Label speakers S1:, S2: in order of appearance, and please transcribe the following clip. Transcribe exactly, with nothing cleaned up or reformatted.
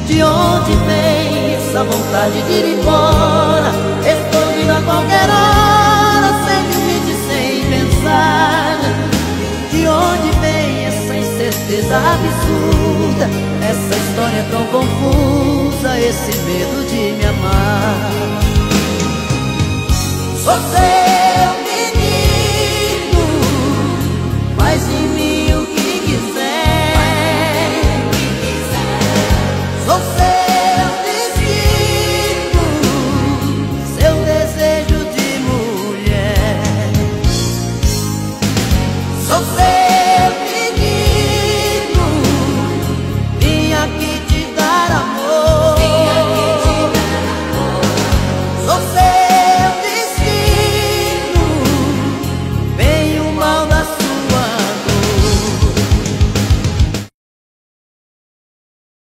S1: De onde vem essa vontade de ir embora? Estou vindo a qualquer hora, sem limite, sem pensar. De onde vem essa incerteza absurda? Essa história tão confusa, esse medo de me amar. Sou seu